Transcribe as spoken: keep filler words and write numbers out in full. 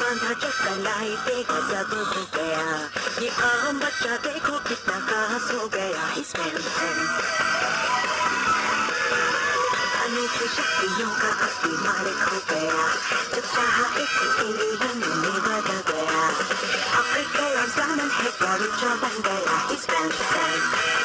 बांधा चकलाई देखा जब हो गया ये आम बच्चा देखो कितना खास हो गया He's very very अनूठी शक्तियों का असली मालिक हो गया जब चाहा एक एलियन में बदल गया अपने गया ज़माने है क्या रुचो बन गया He's very very